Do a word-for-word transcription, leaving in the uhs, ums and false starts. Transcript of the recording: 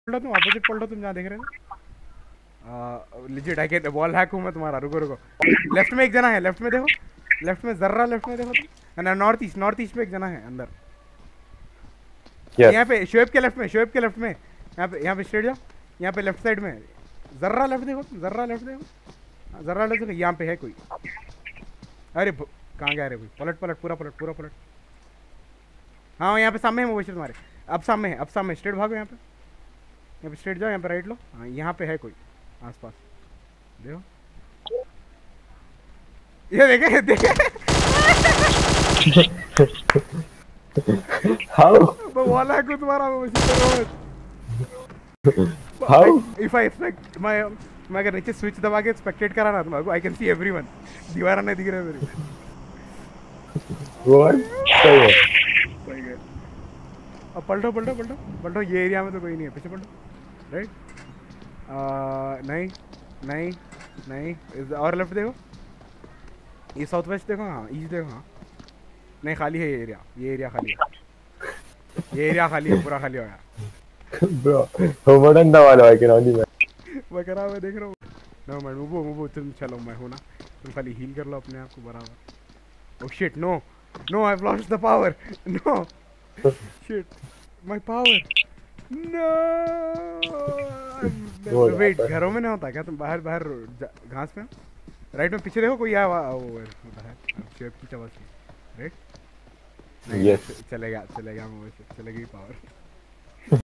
पलटो तुम, ऑपोजिट पलटो तुम जहाँ देख रहे हो। Legit I can wall hack हूँ मैं तुम्हारा। रुको रुको, लेफ्ट में एक जना है, लेफ्ट में देखो, लेफ्ट में जर्रा लेफ्ट में देखो तुम। ना नॉर्थ ईस्ट, नॉर्थ ईस्ट में एक जना है अंदर। यस यहाँ पे शोएब के लेफ्ट में, शोएब के लेफ्ट में, यहाँ पे यहाँ पे स्ट्रेट जाओ, यहाँ पे लेफ्ट साइड में जर्रा लेफ्ट देखो, जर्रा लेफ्ट देखो, हाँ, जर्रा लेफ्ट देखो, यहाँ पे है कोई। अरे भ- कहाँ गया रे कोई? पलट पलट, पूरा पलट, पूरा पलट। हाँ यहाँ पे सामने है मोबाइल तुम्हारे, अब सामने है, अब सामने स्ट्रेट भागो यहाँ पे, यहाँ पे स्ट्रेट जाओ, यहाँ पे राइट लो, हाँ यहाँ पे है कोई आसपास, देखो। ये देखे देखे हाउ मैं वाला है को तुम्हारा mobile. How if I expect मैं मैं अगर नीचे स्विच दबा के स्पेक्टेट करा ना तुम्हारे को, आई कैन सी एवरीवन। दीवार नहीं दिख रहा है मेरी। व्हाट सही है। सही है। अब पलटो पलटो पलटो पलटो, ये एरिया में तो कोई नहीं है, पीछे पलटो। राइट, नहीं नहीं नहीं, इस- और लेफ्ट देखो, ये साउथ वेस्ट देखो, हाँ ईस्ट देखो, हाँ नहीं खाली है ये एरिया, ये एरिया खाली है, ये एरिया खाली है, पूरा खाली हो गया। ब्रो वो बटन दबा लो, आई कैन ओनली मैं करा, मैं देख रहा हूँ। नो मैं मुबो मुबो, तुम चलो, मैं हूँ ना, तुम खाली हील कर लो अपने आप को बराबर। Oh shit, no no, I have lost the power, no shit, my power, no. Wait, घरों में नहीं होता क्या? तुम बाहर बाहर जा- घास में हो? राइट में पीछे देखो, कोई आया हुआ, वो होता है शेप की चवस, राइट। नहीं यस चलेगा चलेगा, मुझे चलेगी पावर।